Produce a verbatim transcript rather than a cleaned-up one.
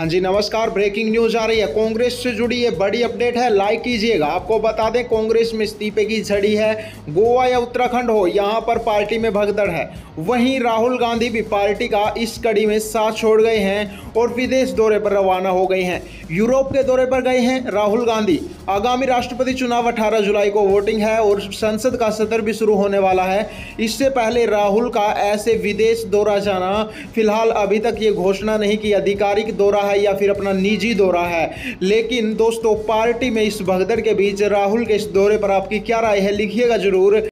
हाँ जी नमस्कार। Breaking news आ रही है, कांग्रेस से जुड़ी ये बड़ी अपडेट है, लाइक कीजिएगा। आपको बता दें कांग्रेस में इस्तीफे की झड़ी है। गोवा या उत्तराखंड हो, यहाँ पर पार्टी में भगदड़ है। वहीं राहुल गांधी भी पार्टी का इस कड़ी में साथ छोड़ गए हैं और विदेश दौरे पर रवाना हो गए हैं। यूरोप के दौरे पर गए हैं राहुल गांधी। आगामी राष्ट्रपति चुनाव अठारह जुलाई को वोटिंग है और संसद का सत्र भी शुरू होने वाला है। इससे पहले राहुल का ऐसे विदेश दौरा जाना, फिलहाल अभी तक ये घोषणा नहीं की आधिकारिक दौरा है या फिर अपना निजी दौरा है। लेकिन दोस्तों पार्टी में इस भगदड़ के बीच राहुल के इस दौरे पर आपकी क्या राय है, लिखिएगा जरूर।